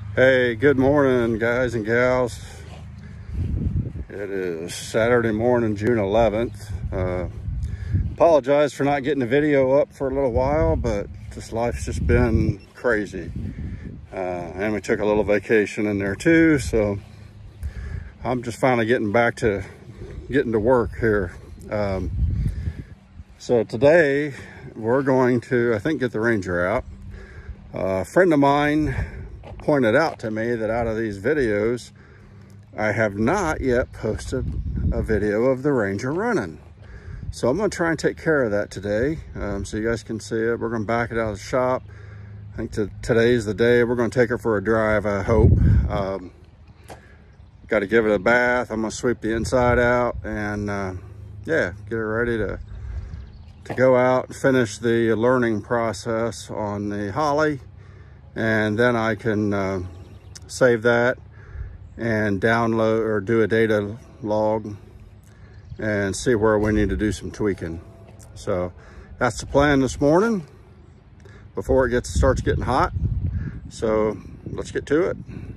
Hey, good morning, guys and gals. It is Saturday morning, June 11th. Apologize for not getting the video up for a little while, but this life's just been crazy. And we took a little vacation in there too, so I'm just finally getting back to getting to work here. So today we're going to, I think, get the Ranger out. A friend of mine pointed out to me that out of these videos, I have not yet posted a video of the Ranger running. So I'm going to try and take care of that today, so you guys can see it. We're going to back it out of the shop. I think today's the day. We're going to take her for a drive, I hope. Got to give it a bath. I'm going to sweep the inside out and yeah, get her ready to go out and finish the learning process on the Holley. And then I can save that and download or do a data log and see where we need to do some tweaking. So that's the plan this morning before it starts getting hot. So let's get to it.